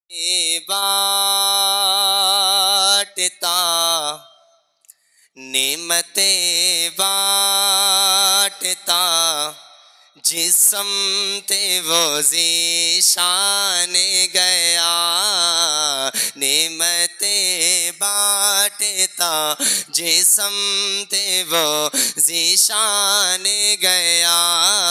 बाटता नेमतें बाटता जिस्म ते वो ज़ीशान गया। नेमतें बाटता जिस्म ते वो ज़ीशान गया।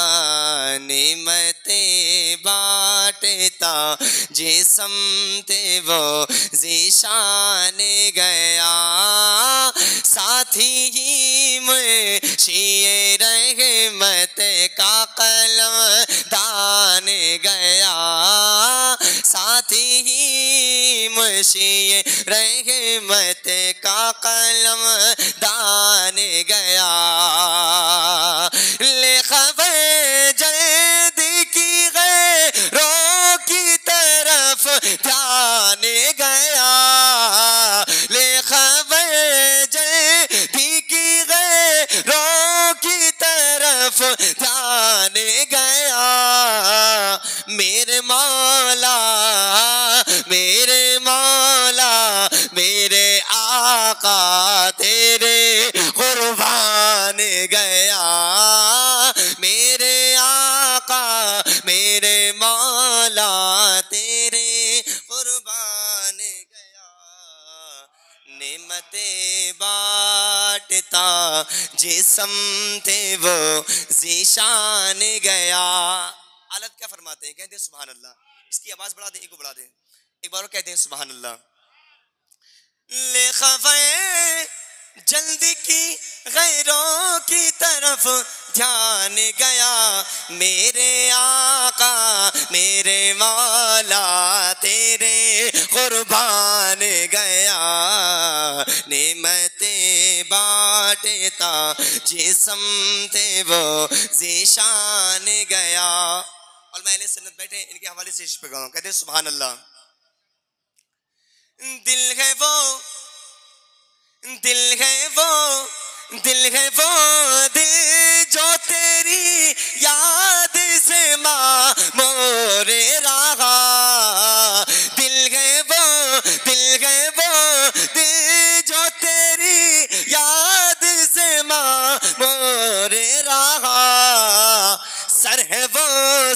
नेमतें बाटता जिस्म ते वो ज़ीशान गया। साथी ही मुर्शिए रहमत का कलम दान गया। साथी ही मुर्शिए रहमत का कलम दान गया। ले खबर जल्दी की गैरों की तरफ ध्यान गया। ले खबर जल्दी की गैरों की तरफ ध्यान गया। मेरे मौला मेरे मौला मेरे आका तेरे कुर्बान गया। मेरे आका मेरे मौला तेरे कुर्बान गया। नेमतें बाटता जिस्म ते वो ज़ीशान गया। आलत क्या फरमाते हैं? कहते हैं सुभान अल्लाह। इसकी आवाज बढ़ा दें, एक को बढ़ा दें, एक बार और कहते हैं सुभान अल्लाह। ले खबर जल्दी की गैरों की तरफ ध्यान गया। मेरे आका मेरे मौला तेरे कुर्बान गया। नेमतें बाटता जिस्म ते वो ज़ीशान गया। और मैं सन्नत बैठे इनके हवाले से इस पे गाऊं, कहते हैं सुभान अल्लाह। दिल है वो दिल है वो दिल है वो दिल जो तेरी याद से माँ मोरे रहा। दिल है वो दिल है वो दिल जो तेरी याद से माँ मोरे रहा। सर है वो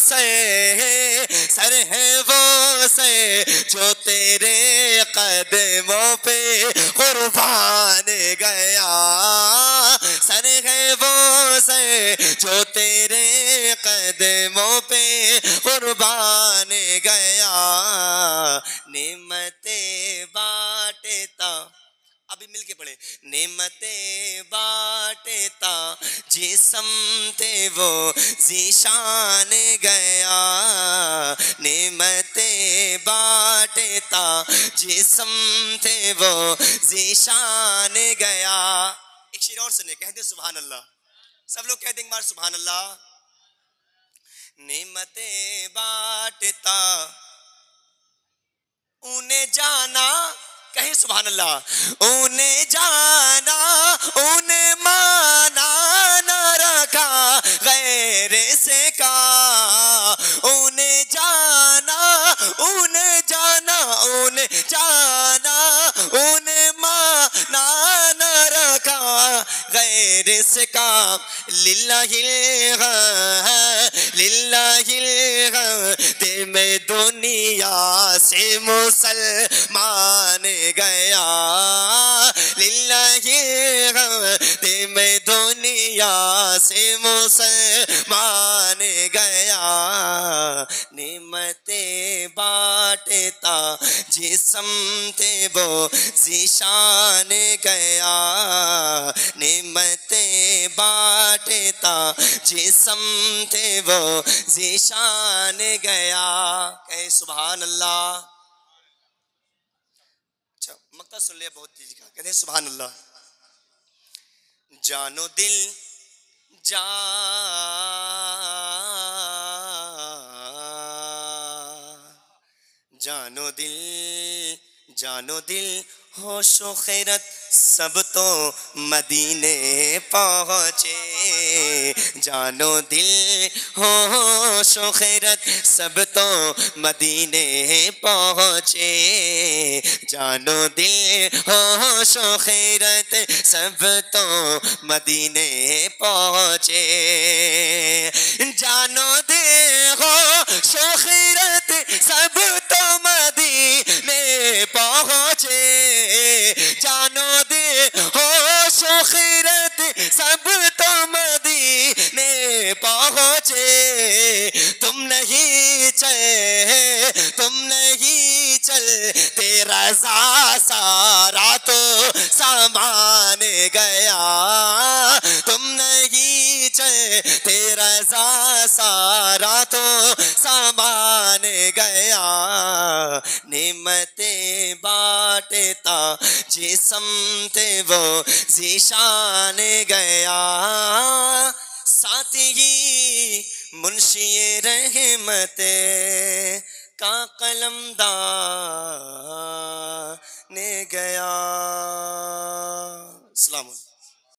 सर है वो जो तेरे कदमों पे कुर्बान गया। सर है वो जो तेरे कदमों पे कुर्बान गया। नेमतें बाटता, अभी मिलके पढ़े। नेमतें बाटता जिस्म ते वो ज़ीशान गया। नेमतें बाटता जिस्म ते वो ज़ीशान गया। एक शेर और सुने, कहते सुभान अल्लाह। सब लोग कहते हैं एक बार सुभान अल्लाह। नेमतें बाटता उन्हें जाना, कहीं सुभान अल्लाह। उन्हें जाना उन्हें माना न रखा गैर से का। उन्हें जाना उन्हें जाना उन्हें जाना उन्हें माना न रखा गैर से का। लिल्लाहिल ते मैं दुनिया से मुसलमान गया। लिल्लाहि ते मैं दुनिया से मुसलमान गया। नेमतें बाटता जिस्म ते वो ज़ीशान गया। नेमतें बाटता जिस्म ते वो ज़ीशान गया। कहे सुभान अल्लाह। अच्छा मक्ता सुन लिया बहुत तेजी का, कहते हैं सुभान अल्लाह। जानो दिल जा जानो दिल जानो दिल होशो खैरत सब तो मदीने पहुँचे। जानो दिल होशो खैरत सब तो मदीने पहुँचे। जानो दिल होशो खैरत सब तो मदीने पहुँचे। जानो दिल होशो खैरत सब तो मदीने पहुँचे। जानो दे होशो खैरत सब तो मदीने पहुँचे। तुम नहीं चल तेरा सारा तो सामान गया। तुम नहीं चल तेरा सारा तो सामान गया। नेमतें बांटता जिसम ते वो ज़ीशान गया। साथ ही मुंशी रहमते का कलमदार ने गया। अस्सलाम वालेकुम।